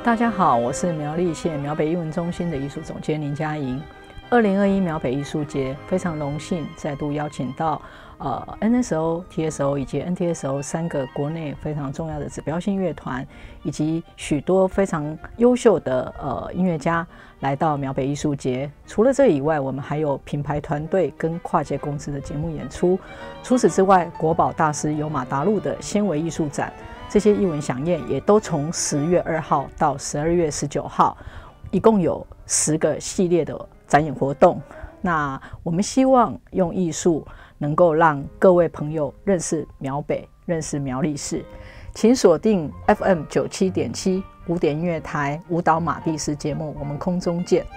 大家好，我是苗栗县苗北艺文中心的艺术总监林佳莹。2021苗北艺术节非常荣幸再度邀请到NSO、TSO 以及 NTSO 3个国内非常重要的指标性乐团，以及许多非常优秀的音乐家来到苗北艺术节。除了这以外，我们还有品牌团队跟跨界公司的节目演出。除此之外，国宝大师有马达路的纤维艺术展，这些艺文飨宴也都从10月2号到12月19号，一共有10个系列的展演活动。那我们希望用艺术能够让各位朋友认识苗北，认识苗栗市。请锁定 FM97.7 古典音乐台舞蹈马蒂斯节目，我们空中见。